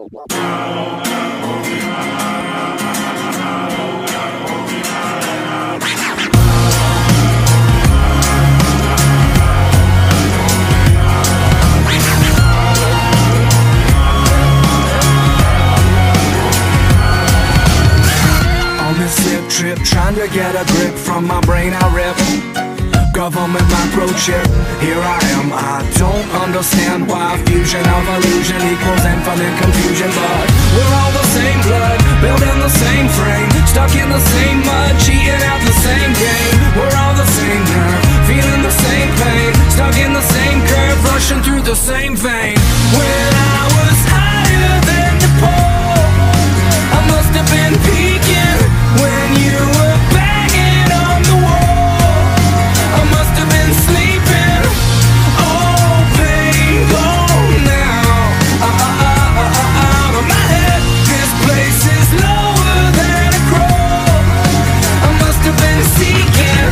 Trip, trying to get a grip from my brain I rip. Government microchip, here I am. I don't understand why fusion of illusion equals infinite confusion. But we're all the same blood, built in the same frame, stuck in the same mud, cheating out the same game. We're all the same nerve, feeling the same pain, stuck in the same curve, rushing through the same vein. When I was higher than the pole, I must have been peaking. When you were banging on the wall, I must have been sleeping. Oh, pain, gone now. Out of my head, this place is lower than a crow. I must have been seeking.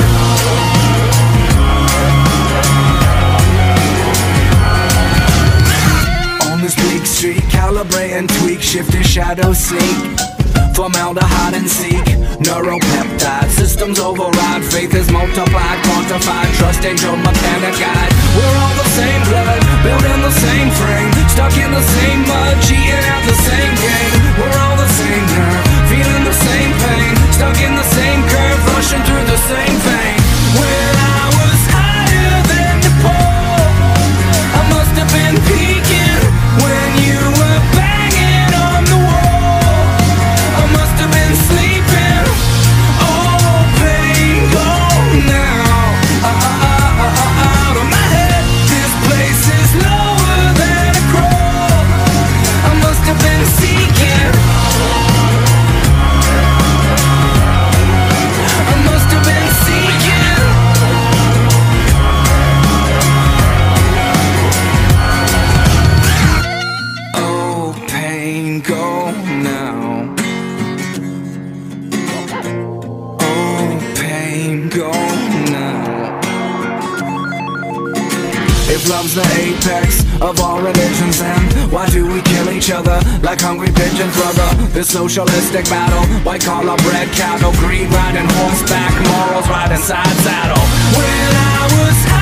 On this bleak street, calibrate and tweak, shift and shadow sneak. Formaldehyde and seek neuropeptide systems override. Faith is multiplied, quantified. Trust angel mechanic guide. We're all the same blood, built in the same frame, stuck in the same mud, cheating out the same game. We're all the same nerve, feeling the same pain, stuck in the same curve, rushing through the same vein. When I was higher than the pole, I must have been peaking. When you were banging on the wall, I must have been sleeping. Oh, pain, gone now. Out of my head, this place is lower than a crow. I must have been seeking. I must have been seeking. Oh, pain, go now. Go now. If love's the apex of all religions, then why do we kill each other like hungry pigeons, brother? This socialistic battle, white collar bred cattle, greed riding horseback, morals riding side saddle. When I was